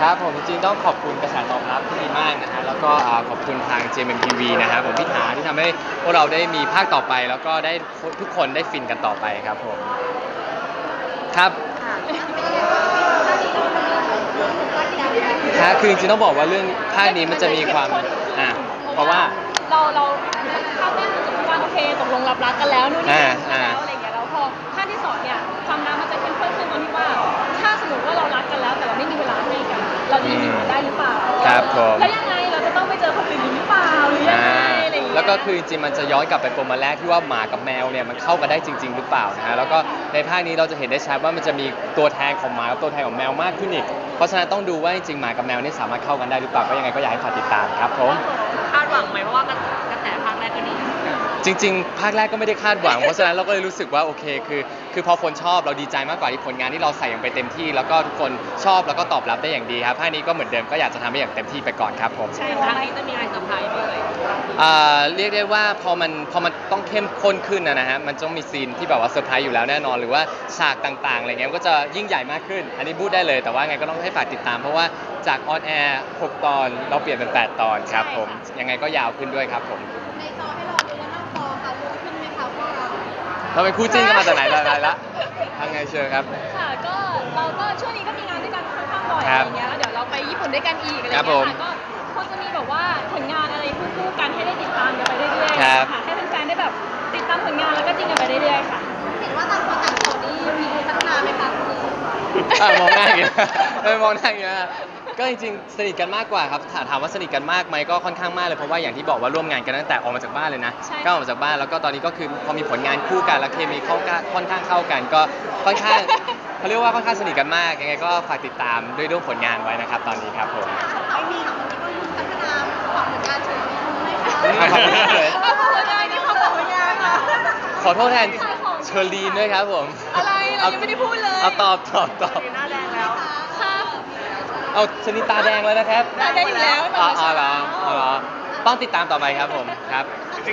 ครับผมจริงๆต้องขอบคุณกระแสตอบรับที่ดีมากนะฮะแล้วก็ขอบคุณทาง JMTV นะครับผมพี่ถาที่ทำให้พวกเราได้มีภาคต่อไปแล้วก็ได้ทุกคนได้ฟินกันต่อไปครับผมครับคือจริงๆต้องบอกว่าเรื่องภาคนี้มันจะมีความเพราะว่าเราภาคแรกมันจะมีการโอเคตกลงรับรักกันแล้วนู่นนี่แล้วอะไรอย่างเงี้ยแล้วพอภาคที่สองเนี่ยความรักมันจะเข้มข้นขึ้นตรงที่ว่าถ้าสมมติว่าเรารักกันแล้วแต่เราไม่มีเวลาให้กันเราจะอยู่ได้หรือเปล่าครับผมแล้วยังไงเราจะต้องไปเจอคนอื่นหรือเปล่าหรือยังไงอะไรอย่างเงี้ยแล้วก็คือจริงๆมันจะย้อนกลับไปปมแรกที่ว่าหมากับแมวเนี่ยมันเข้ากันได้จริงๆหรือเปล่านะฮะแล้วก็ในภาคนี้เราจะเห็นได้ชัดว่ามันจะมีตัวแทนของหมากับตัวแทนของแมวมากขึ้นอีกเพราะฉะนั้นต้องดูว่าจริงๆหมากับแมวนี่สามารถเข้ากันได้หรือเปล่าก็ยังไงก็อยากให้ฝากติดตามครับผมคาดหวังไหมเพราะว่ากระแสภาคแรกก็ดีจริงๆภาคแรกก็ไม่ได้คาดหวังเพราะฉะนั้นเราก็เลยรู้สึกว่าโอเคคือพอคนชอบเราดีใจมากกว่าที่ผลงานที่เราใส่อย่างไปเต็มที่แล้วก็ทุกคนชอบแล้วก็ตอบรับได้อย่างดีครับภาคนี้ก็เหมือนเดิมก็อยากจะทำให้อย่างเต็มที่ไปก่อนครับผมใช่ภาคนี้จะมีอะไรเซอร์ไพรส์ไหมเรียกได้ว่าพอมันต้องเข้มข้นขึ้นนะฮะมันต้องมีซีนที่แบบว่าเซอร์ไพรส์อยู่แล้วแน่นอนหรือว่าฉากต่างๆอะไรเงี้ยมันก็จะยิ่งใหญ่มากขึ้นอันนี้พูดได้เลยแต่ว่าไงก็ต้องให้ฝากติดตามเพราะว่าจากออนแอร์6 ตอนเราเปลี่ยนเป็น8 ตอนครับผมยังไงก็ยาวขึ้นด้วยครับผมในจอให้เราดูแล้วนอกจอค่ะรู้ขึ้นไหมคะพวกเราเป็นคู่จิ้นกันมาจากไหนละทางไงเชิญครับค่ะก็เราก็ช่วงนี้ก็มีงานด้วยกันค่อนข้างบ่อยอะไรเงี้ยแล้วเดี๋ยวเราไปญี่ปุ่นด้วยกันอีกอะไรเงี้ยค่ะก็คงจะมีแบบว่าผลงานอะไรคู่ๆกันให้ได้ติดตามกันไปเรื่อยๆค่ะให้แฟนๆได้แบบติดตามผลงานแล้วก็จิ้นกันไปเรื่อยๆค่ะเห็นว่าต่างคนต่างโสดนี่มีพัฒนาไหมคะคุณมองหน้าอย่างเงี้ยมองหน้าอย่างเงี้ยก็จริงๆสนิทกันมากกว่าครับถามว่าสนิทกันมากไหมก็ค่อนข้างมากเลยเพราะว่าอย่างที่บอกว่าร่วมงานกันตั้งแต่ออกมาจากบ้านเลยนะก็ออกมาจากบ้านแล้วก็ตอนนี้ก็คือพอมีผลงานคู่กันแล้วเคมีค่อนข้างเข้ากันก็ค่อนข้างเขาเรียกว่าค่อนข้างสนิทกันมากยังไงก็ฝากติดตามด้วยผลงานไว้นะครับตอนนี้ครับผมไม่มีค่ะวันนี้ก็ยุ่งพัฒนาของผลงานถึงไหมคะขอบคุณมากเลยผลงานนี่เขาผลงานค่ะขอโทษแทนเชอรีนด้วยครับผมอะไรเรายังไม่ได้พูดเลยเอาตอบหน้าแดงแล้วค่ะเอาชนิดตาแดงแล้วนะครับตาแดงอยู่แล้วเหรอต้องติดตามต่อไปครับผมครับ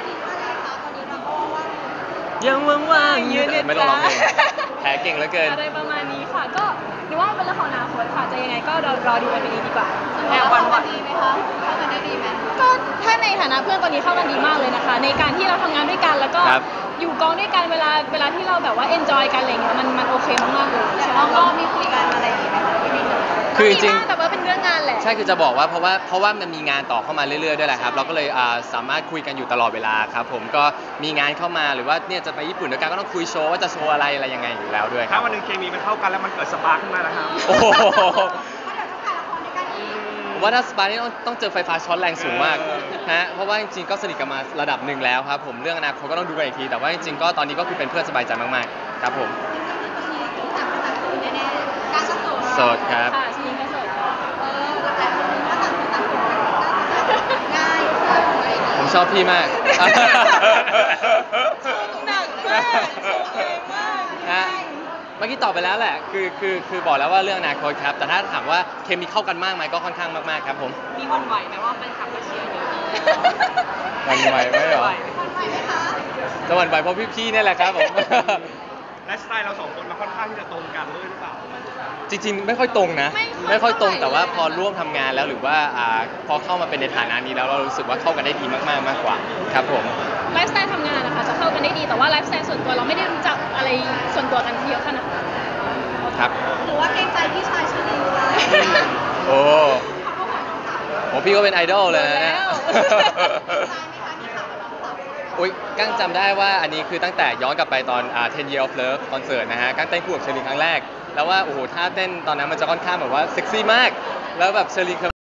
ยังว่างๆยืนไม่ต้องร้องเพลงแผลเก่งเหลือเกินอะไรประมาณนี้ค่ะก็นึกว่าเป็นเรื่องของอนาคตค่ะจะยังไงก็รอดูกันไปดีกว่าแอบวันดีไหมคะเข้ากันได้ดีไหมก็ถ้าในฐานะเพื่อนตอนนี้เข้ากันดีมากเลยนะคะในการที่เราทำงานด้วยกันแล้วก็อยู่กองด้วยกันเวลาที่เราแบบว่าเอนจอยกันอะไรเงี้ยมันโอเคมากๆเลยแล้วก็มีคุยกันอะไรอย่างเงี้ยไหมคะคือจริงแต่ว่าเป็นเรื่องงานแหละใช่คือจะบอกว่าเพราะว่ามันมีงานต่อเข้ามาเรื่อยๆด้วยแหละครับเราก็เลยสามารถคุยกันอยู่ตลอดเวลาครับผมก็มีงานเข้ามาหรือว่าเนี่ยจะไปญี่ปุ่นด้วยกันก็ต้องคุยโชว์ว่าจะโชว์อะไรยังไงอยู่แล้วด้วยถ้าวันนึงเคมีมันเข้ากันแล้วมันเกิดสปาร์คขึ้นมาแล้วครับโอ้โหว่าถ้าสปาร์คนี่ต้องเจอไฟฟ้าช็อตแรงสูงมากฮะเพราะว่าจริงๆก็สนิทกันมาระดับหนึ่งแล้วครับผมเรื่องอนาคตก็ต้องดูกันอีกทีแต่ว่าจริงๆก็ตอนนี้ก็คือเป็นเพื่อนสบายใจมากๆครับผมโสดครับค่ะชิงก็โสดผมชอบพี่มากหนักมากฮะเมื่อกี้ตอบไปแล้วแหละคือบอกแล้วว่าเรื่องอนาคตครับแต่ถ้าถามว่าเคมีเข้ากันมากไหมก็ค่อนข้างมากๆครับผมมีวันไหวไหมว่าเป็นขับมาเชียร์เยอะวันไหวไหมเหรอจะวันไหวเพราะพี่ๆนี่แหละครับผมไลฟ์สไตล์เรา2 คนมันค่อนข้างที่จะตรงกันด้วยหรือเปล่าจริงๆไม่ค่อยตรงนะไม่ค่อยตรงแต่ว่าพอร่วมทำงานแล้วหรือว่าพอเข้ามาเป็นในฐานะนี้แล้วเรารู้สึกว่าเข้ากันได้ดีมากๆมากกว่าครับผมไลฟ์สไตล์ทำงานนะคะจะเข้ากันได้ดีแต่ว่าไลฟ์สไตล์ส่วนตัวเราไม่ได้รู้จักอะไรส่วนตัวกันเยอะขนาดนั้นครับหรือว่าเกรงใจพี่ชายชลีค่ะโอ้พี่ก็เป็นไอดอลเลยนะเนี่ยอุ้ยกั้งจำได้ว่าอันนี้คือตั้งแต่ย้อนกลับไปตอน10 Years of Love คอนเสิร์ตนะฮะกั้งเต้นคู่กับเชอรีนครั้งแรกแล้วว่าโอ้โหท่าเต้นตอนนั้นมันจะค่อนข้างแบบว่าเซ็กซี่มากแล้วแบบเชอรีน